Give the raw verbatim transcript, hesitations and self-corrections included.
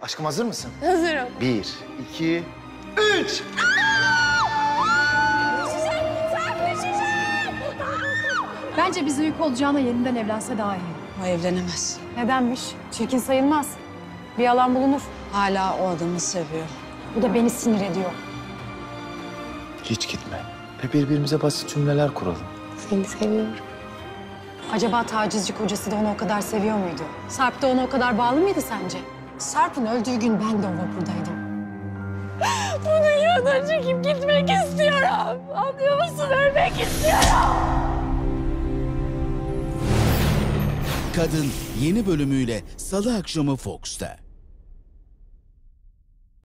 Aşkım hazır mısın? Hazırım. Bir, iki, üç. Bence bize yük olacağına yeniden evlense daha iyi. O evlenemez. Nedenmiş? Çirkin sayılmaz. Bir yalan bulunur. Hala o adamı seviyor. Bu da beni sinir ediyor. Hiç gitme. Ve birbirimize basit cümleler kuralım. Seni seviyorum. Acaba tacizci kocası da onu o kadar seviyor muydu? Sarp da ona o kadar bağlı mıydı sence? Sarp'ın öldüğü gün ben de o vapurdaydım. Bu dünyadan çekip gitmek istiyorum. Anlıyor musun? Ölmek istiyorum. Kadın yeni bölümüyle Salı akşamı Fox'ta.